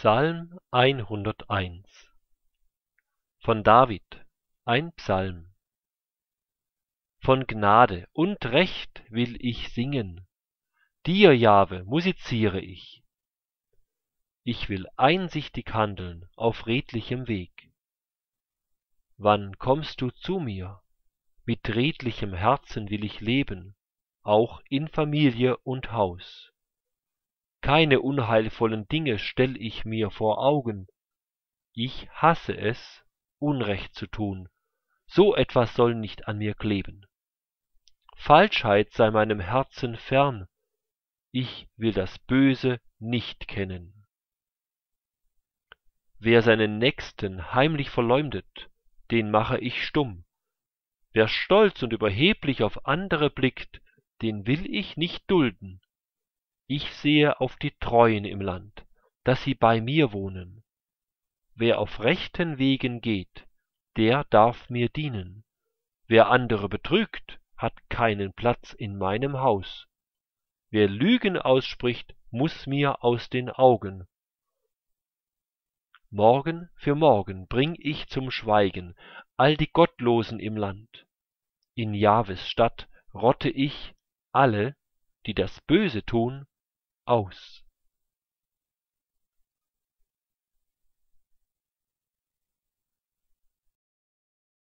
Psalm 101 von David, ein Psalm. Von Gnade und Recht will ich singen, dir, Jahwe, musiziere ich. Ich will einsichtig handeln auf redlichem Weg. Wann kommst du zu mir? Mit redlichem Herzen will ich leben, auch in Familie und Haus. Keine unheilvollen Dinge stell ich mir vor Augen. Ich hasse es, Unrecht zu tun, so etwas soll nicht an mir kleben. Falschheit sei meinem Herzen fern, ich will das Böse nicht kennen. Wer seinen Nächsten heimlich verleumdet, den mache ich stumm. Wer stolz und überheblich auf andere blickt, den will ich nicht dulden. Ich sehe auf die Treuen im Land, dass sie bei mir wohnen. Wer auf rechten Wegen geht, der darf mir dienen. Wer andere betrügt, hat keinen Platz in meinem Haus. Wer Lügen ausspricht, muß mir aus den Augen. Morgen für morgen bring ich zum Schweigen all die Gottlosen im Land. In Jahves Stadt rotte ich alle, die das Böse tun, aus.